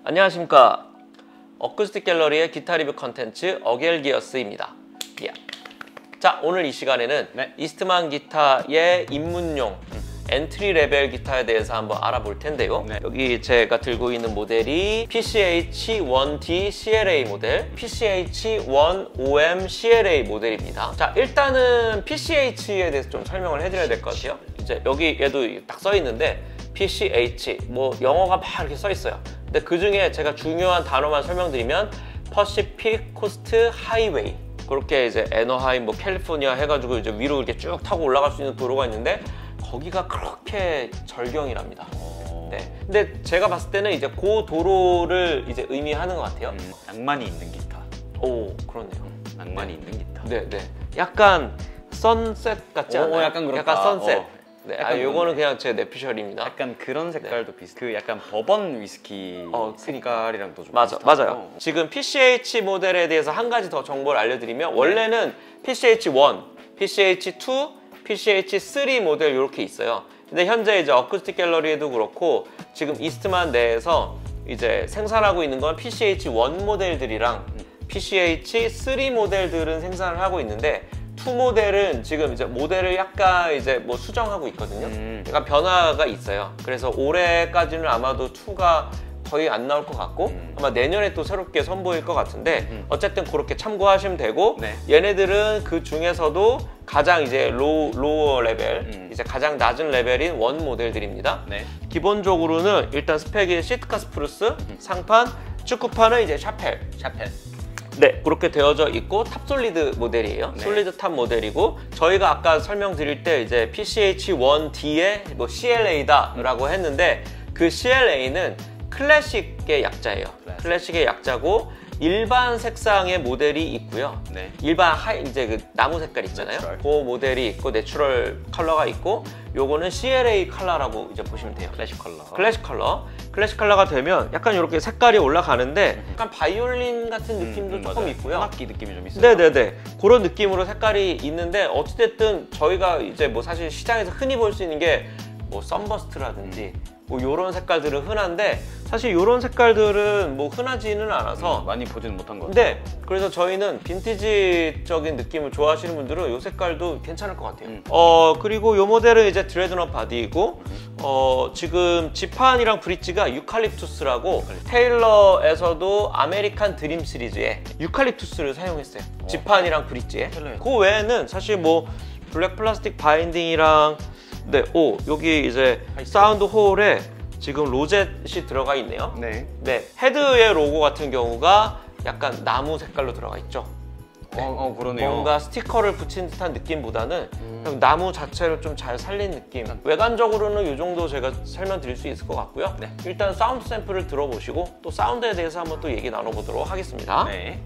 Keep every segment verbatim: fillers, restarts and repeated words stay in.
안녕하십니까. 어쿠스틱 갤러리의 기타 리뷰 컨텐츠 어겔기어스입니다. 예. 자, 오늘 이 시간에는 네. 이스트만 기타의 입문용 음. 엔트리 레벨 기타에 대해서 한번 알아볼 텐데요. 네. 여기 제가 들고 있는 모델이 피씨에이치 원 디 씨엘에이 모델, 피씨에이치 원 오엠 씨엘에이 모델입니다. 자, 일단은 피씨에이치에 대해서 좀 설명을 해드려야 될 것 같아요. 이제 여기 얘도 딱 써 있는데 피씨에이치, 뭐 영어가 막 이렇게 써 있어요. 근데 그 중에 제가 중요한 단어만 설명드리면 퍼시픽 코스트 하이웨이, 그렇게 이제 애너하임, 뭐 캘리포니아 해가지고 이제 위로 이렇게 쭉 타고 올라갈 수 있는 도로가 있는데 거기가 그렇게 절경이랍니다. 네. 근데 제가 봤을 때는 이제 그 도로를 이제 의미하는 것 같아요. 음, 낭만이 있는 기타. 오, 그렇네요. 음, 낭만이 네. 있는 기타. 네, 네. 약간 선셋 같지 않아요? 오, 약간 그렇다. 약간 선셋. 어. 네, 약간 아, 요거는 그냥 제 내피셜입니다. 약간 그런 색깔도 네. 비슷. 그 약간 버번 위스키 어, 색깔이랑도 좀 맞아, 비슷하고. 맞아요. 지금 피씨에이치 모델에 대해서 한 가지 더 정보를 알려드리면 네. 원래는 피씨에이치 원, 피씨에이치 투, 피씨에이치 쓰리 모델 이렇게 있어요. 근데 현재 이제 어쿠스틱 갤러리에도 그렇고 지금 이스트만 내에서 이제 생산하고 있는 건 피씨에이치 원 모델들이랑 음. 피씨에이치 쓰리 모델들은 생산을 하고 있는데 투 모델은 지금 이제 모델을 약간 이제 뭐 수정하고 있거든요. 음. 약간 변화가 있어요. 그래서 올해까지는 아마도 투가 거의 안 나올 것 같고 음. 아마 내년에 또 새롭게 선보일 것 같은데 음. 어쨌든 그렇게 참고하시면 되고 네. 얘네들은 그 중에서도 가장 이제 로, 로어 레벨, 음. 이제 가장 낮은 레벨인 원 모델들입니다. 네. 기본적으로는 일단 스펙이 시트카 스프루스, 음. 상판, 축구판은 이제 샤펠. 샤펠. 네, 그렇게 되어져 있고 탑 솔리드 모델이에요. 네. 솔리드 탑 모델이고 저희가 아까 설명드릴 때 이제 피씨에이치 원 디의 뭐 씨엘에이다라고 했는데 그 씨엘에이는 클래식의 약자예요. 클래식. 클래식의 약자고 일반 색상의 모델이 있고요. 네. 일반 하이 이제 그 나무 색깔 있잖아요. 내추럴. 그 모델이 있고 내추럴 컬러가 있고 요거는 씨엘에이 컬러라고 이제 보시면 돼요. 클래식 컬러. 클래식 컬러. 클래식 컬러가 되면 약간 이렇게 색깔이 올라가는데 약간 바이올린 같은 느낌도 음, 음, 조금 맞아요. 있고요. 현악기 느낌이 좀 있어요. 네네네. 그런 느낌으로 색깔이 있는데 어찌됐든 저희가 이제 뭐 사실 시장에서 흔히 볼 수 있는 게 뭐 썬버스트라든지 음. 뭐 요런 색깔들은 흔한데 사실 요런 색깔들은 뭐 흔하지는 않아서 음, 많이 보지는 못한 것 같아요. 네, 그래서 저희는 빈티지적인 느낌을 좋아하시는 분들은 요 색깔도 괜찮을 것 같아요. 음. 어 그리고 요 모델은 이제 드레드넛 바디이고 음. 어 지금 지판이랑 브릿지가 유칼립투스라고 유칼립투스. 테일러에서도 아메리칸 드림 시리즈에 유칼립투스를 사용했어요. 오. 지판이랑 브릿지에. 테일러에서. 그 외에는 사실 뭐 블랙 플라스틱 바인딩이랑 네, 오 여기 이제 사운드 홀에 지금 로젯이 들어가 있네요. 네. 네, 헤드의 로고 같은 경우가 약간 나무 색깔로 들어가 있죠. 네. 어, 어, 그러네요. 뭔가 스티커를 붙인 듯한 느낌보다는 음. 그냥 나무 자체를 좀 잘 살린 느낌. 음. 외관적으로는 이 정도 제가 설명드릴 수 있을 것 같고요. 네. 일단 사운드 샘플을 들어보시고 또 사운드에 대해서 한번 또 얘기 나눠보도록 하겠습니다. 네.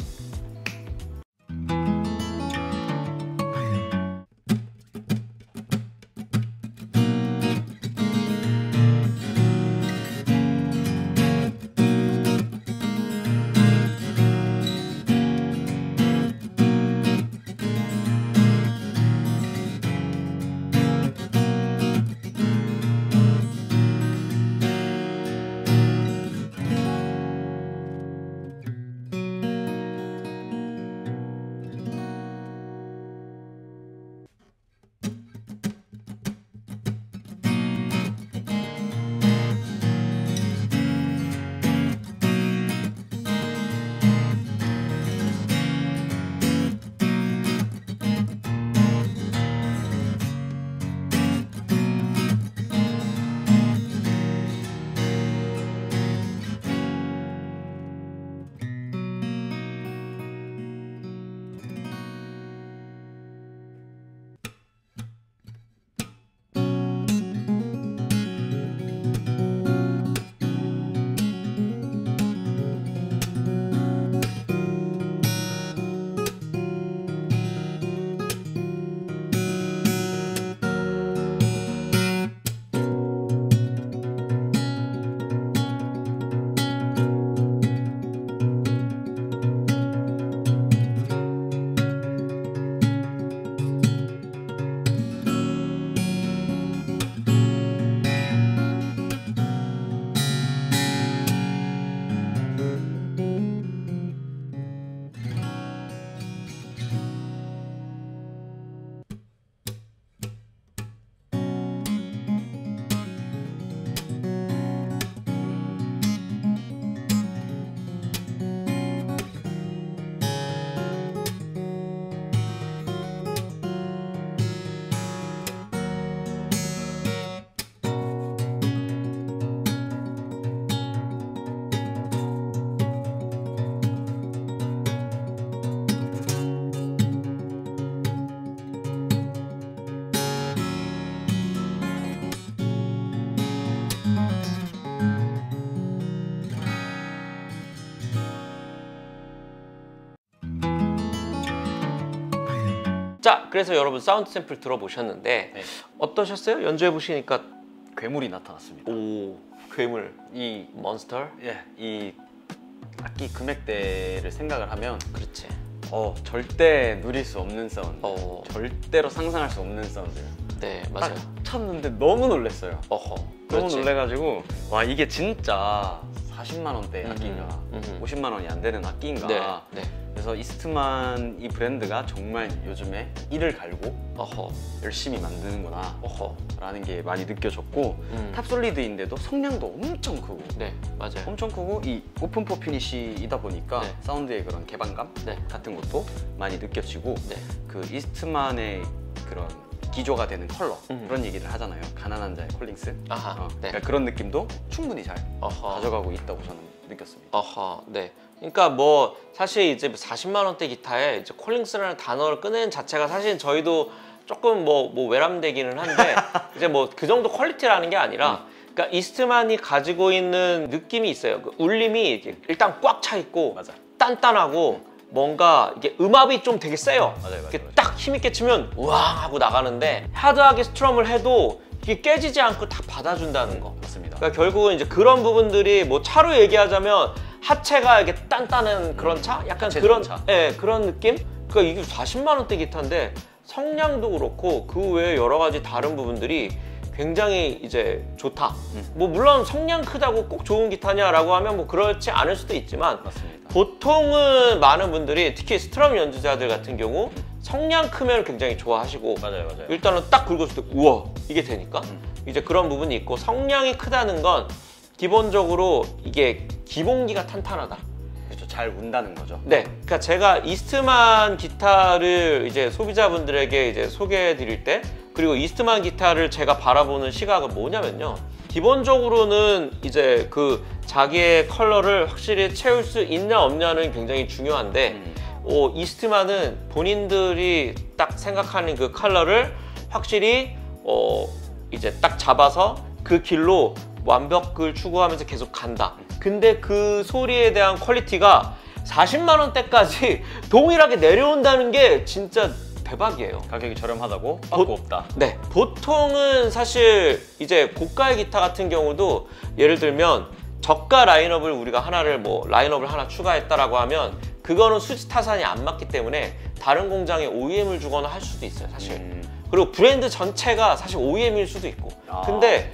자, 그래서 여러분 사운드 샘플 들어보셨는데 네. 어떠셨어요? 연주해 보시니까 괴물이 나타났습니다. 오, 괴물. 이 몬스터? 예, 이 악기 금액대를 생각을 하면 그렇지. 어, 절대 누릴 수 없는 사운드. 어. 절대로 상상할 수 없는 사운드. 네, 맞아요. 딱 쳤는데 너무 놀랐어요. 어허. 너무 그렇지. 놀래가지고 와, 이게 진짜 사십만 원대 음흠, 악기인가 음흠. 오십만 원이 안 되는 악기인가. 네, 네. 그래서 이스트만 이 브랜드가 정말 요즘에 이를 갈고 어허. 열심히 만드는구나 어허. 라는 게 많이 느껴졌고 음. 탑솔리드인데도 성량도 엄청 크고 네, 맞아요. 엄청 크고 이 오픈 포 피니쉬이다 보니까 네. 사운드의 그런 개방감 네. 같은 것도 많이 느껴지고 네. 그 이스트만의 그런 기조가 되는 컬러 음. 그런 얘기를 하잖아요. 가난한 자의 콜링스. 아하. 어, 네. 그러니까 그런 느낌도 충분히 잘 어허. 가져가고 있다고 저는 느꼈습니다. 어허. 네. 그러니까 뭐 사실 이제 사십만 원대 기타에 이제 콜링스라는 단어를 꺼낸 자체가 사실 저희도 조금 뭐, 뭐 외람되기는 한데 이제 뭐 그 정도 퀄리티라는 게 아니라 음. 그러니까 이스트만이 가지고 있는 느낌이 있어요. 그 울림이 일단 꽉 차 있고 맞아. 단단하고 뭔가 이게 음압이 좀 되게 세요. 맞아요, 맞아요, 이렇게 맞아요. 딱 힘있게 치면 우왕 하고 나가는데 하드하게 스트럼을 해도 이게 깨지지 않고 다 받아준다는 거. 맞습니다. 그러니까 결국은 이제 그런 부분들이 뭐 차로 얘기하자면 하체가 이렇게 단단한 그런 차? 약간 하체 그런 차. 예, 그런 느낌? 그러니까 이게 사십만 원대 기타인데 성량도 그렇고 그 외에 여러 가지 다른 부분들이 굉장히 이제 좋다. 음. 뭐 물론 성량 크다고 꼭 좋은 기타냐라고 하면 뭐 그렇지 않을 수도 있지만 맞습니다. 보통은 많은 분들이 특히 스트럼 연주자들 같은 경우 성량 크면 굉장히 좋아하시고 맞아요, 맞아요. 일단은 딱 긁었을 때 우와 이게 되니까 음. 이제 그런 부분이 있고 성량이 크다는 건 기본적으로 이게 기본기가 탄탄하다. 그렇죠. 잘 운다는 거죠. 네, 그러니까 제가 이스트만 기타를 이제 소비자분들에게 이제 소개해 드릴 때 그리고 이스트만 기타를 제가 바라보는 시각은 뭐냐면요. 기본적으로는 이제 그 자기의 컬러를 확실히 채울 수 있냐 없냐는 굉장히 중요한데 음. 어, 이스트만은 본인들이 딱 생각하는 그 컬러를 확실히 어, 이제 딱 잡아서 그 길로 완벽을 추구하면서 계속 간다. 근데 그 소리에 대한 퀄리티가 사십만 원대까지 동일하게 내려온다는 게 진짜 대박이에요. 가격이 저렴하다고 빠꾸 없다. 네, 보통은 사실 이제 고가의 기타 같은 경우도 예를 들면 저가 라인업을 우리가 하나를 뭐 라인업을 하나 추가했다라고 하면 그거는 수지 타산이 안 맞기 때문에 다른 공장에 오이엠을 주거나 할 수도 있어요, 사실. 음. 그리고 브랜드 전체가 사실 오이엠일 수도 있고. 아. 근데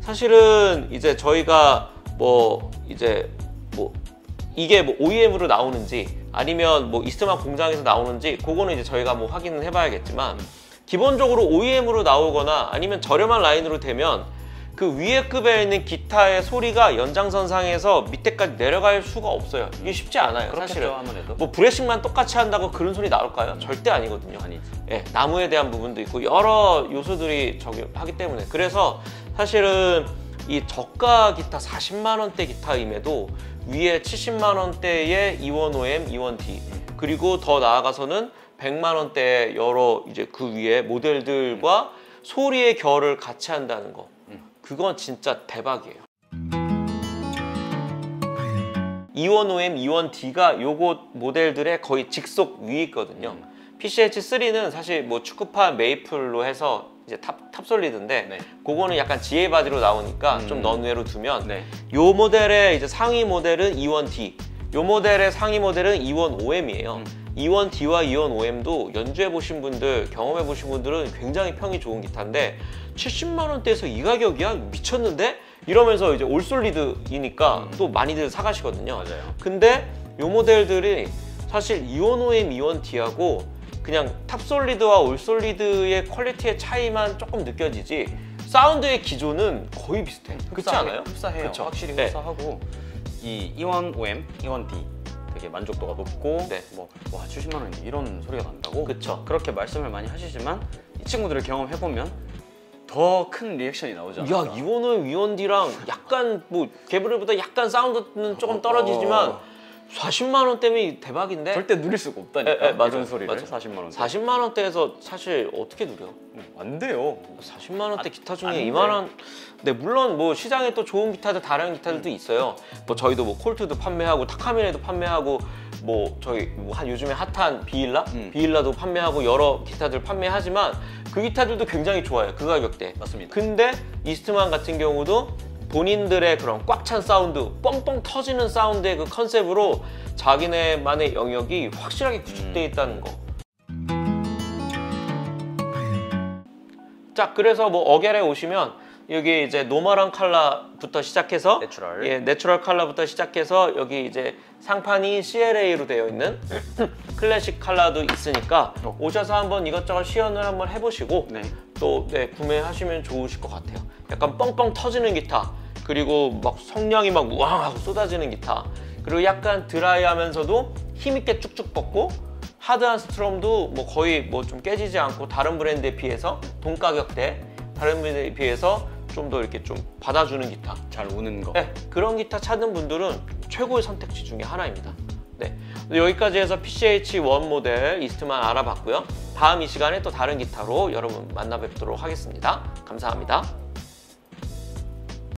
사실은 이제 저희가 뭐 이제 뭐 이게 뭐 오이엠으로 나오는지 아니면 뭐 이스트만 공장에서 나오는지 그거는 이제 저희가 뭐 확인을 해봐야겠지만 기본적으로 오이엠으로 나오거나 아니면 저렴한 라인으로 되면 그 위에 급에 있는 기타의 소리가 연장선상에서 밑에까지 내려갈 수가 없어요. 이게 쉽지 않아요. 그렇겠죠, 사실은. 아무래도. 뭐 브레싱만 똑같이 한다고 그런 소리 나올까요? 절대 아니거든요. 아니지. 예, 나무에 대한 부분도 있고 여러 요소들이 저기 하기 때문에 그래서 사실은 이 저가 기타 사십만 원대 기타임에도 위에 칠십만 원대의 이백오엠, 이백디 그리고 더 나아가서는 백만 원대의 여러 이제 그 위에 모델들과 소리의 결을 같이 한다는 거 그건 진짜 대박이에요. 이백오엠, 이백디가 요거 모델들의 거의 직속 위에 있거든요. 음. 피씨에이치 쓰리는 사실 뭐 축구판 메이플로 해서 이제 탑, 탑솔리드인데 네. 그거는 약간 지혜 바디로 나오니까 음. 좀 넌웨로 두면 네. 요 모델의 이제 상위 모델은 이백디 요 모델의 상위 모델은 이백오엠이에요. 음. 이백디와 이백오엠도 연주해 보신 분들, 경험해 보신 분들은 굉장히 평이 좋은 기타인데 칠십만 원대에서 이 가격이야? 미쳤는데? 이러면서 이제 올솔리드이니까 음. 또 많이들 사가시거든요. 맞아요. 근데 요 모델들이 사실 이백오엠, 이백디하고 그냥 탑솔리드와 올솔리드의 퀄리티의 차이만 조금 느껴지지 사운드의 기조는 거의 비슷해. 그렇지 않아요? 흡사해요. 그쵸? 확실히 네. 흡사하고 이 이백오엠, 이백디 되게 만족도가 높고 네. 뭐 와 칠십만 원인데 이런 소리가 난다고 그쵸. 그렇게 말씀을 많이 하시지만 이 친구들을 경험해보면 더 큰 리액션이 나오지 않을까. 야, 이거는 이백디랑 약간 뭐 개브리보다 약간 사운드는 조금 떨어지지만 어. 사십만 원 때문에 대박인데 절대 누릴 수가 없다니까. 에, 에, 맞아, 이런 소리를 맞아. 사십만 원. 사십만 원대에서 사실 어떻게 누려? 안 돼요. 사십만 원대 안- 기타 안 중에 돼. 이만한 네, 물론 뭐 시장에 또 좋은 기타들 다른 기타들도 있어요. 뭐 저희도 뭐 콜트도 판매하고 타카미네도 판매하고 뭐 저희 뭐 한 요즘에 핫한 비일라? 음. 비일라도 판매하고 여러 기타들 판매하지만 그 기타들도 굉장히 좋아요. 그 가격대. 맞습니다. 근데 이스트만 같은 경우도 본인들의 그런 꽉 찬 사운드, 뻥뻥 터지는 사운드의 그 컨셉으로 자기네만의 영역이 확실하게 구축되어 있다는 거. 자, 그래서 뭐 어겔에 오시면 여기 이제 노멀한 컬러부터 시작해서 내추럴. 예, 내추럴 컬러부터 시작해서 여기 이제 상판이 씨엘에이로 되어 있는 클래식 컬러도 있으니까 어. 오셔서 한번 이것저것 시연을 한번 해보시고 네. 또 네, 구매하시면 좋으실 것 같아요. 약간 뻥뻥 터지는 기타, 그리고 막 성량이 막 우왕하고 쏟아지는 기타, 그리고 약간 드라이하면서도 힘있게 쭉쭉 뻗고 하드한 스트럼도 뭐 거의 뭐 좀 깨지지 않고 다른 브랜드에 비해서 동 가격대 다른 브랜드에 비해서 좀 더 이렇게 좀 받아주는 기타, 잘 우는 거. 네, 그런 기타 찾는 분들은 최고의 선택지 중에 하나입니다. 네, 여기까지 해서 피씨에이치 원 모델 이스트만 알아봤고요. 다음 이 시간에 또 다른 기타로 여러분 만나 뵙도록 하겠습니다. 감사합니다.